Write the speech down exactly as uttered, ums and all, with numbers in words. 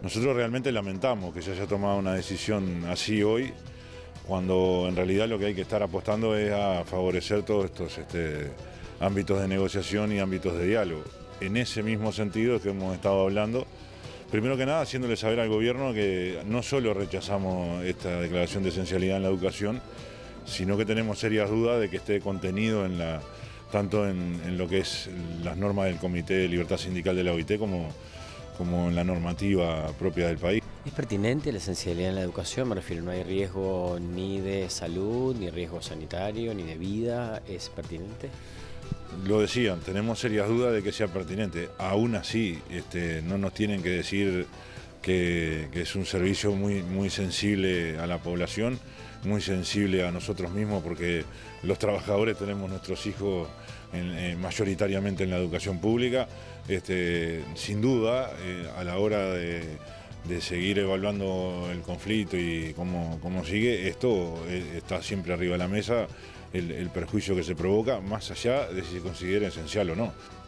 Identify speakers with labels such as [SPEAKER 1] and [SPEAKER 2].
[SPEAKER 1] Nosotros realmente lamentamos que se haya tomado una decisión así hoy, cuando en realidad lo que hay que estar apostando es a favorecer todos estos este, ámbitos de negociación y ámbitos de diálogo. En ese mismo sentido que hemos estado hablando, primero que nada haciéndole saber al gobierno que no solo rechazamos esta declaración de esencialidad en la educación, sino que tenemos serias dudas de que esté contenido en la, tanto en, en lo que es las normas del Comité de Libertad Sindical de la O I T como, como en la normativa propia del país.
[SPEAKER 2] ¿Es pertinente la esencialidad en la educación? Me refiero, no hay riesgo ni de salud, ni riesgo sanitario, ni de vida. ¿Es pertinente?
[SPEAKER 1] Lo decían, tenemos serias dudas de que sea pertinente. Aún así, este, no nos tienen que decir que, que es un servicio muy, muy sensible a la población, muy sensible a nosotros mismos, porque los trabajadores tenemos nuestros hijos en, eh, mayoritariamente en la educación pública. Este, sin duda, eh, a la hora de, de seguir evaluando el conflicto y cómo, cómo sigue, esto eh, está siempre arriba de la mesa, el, el perjuicio que se provoca, más allá de si se considera esencial o no.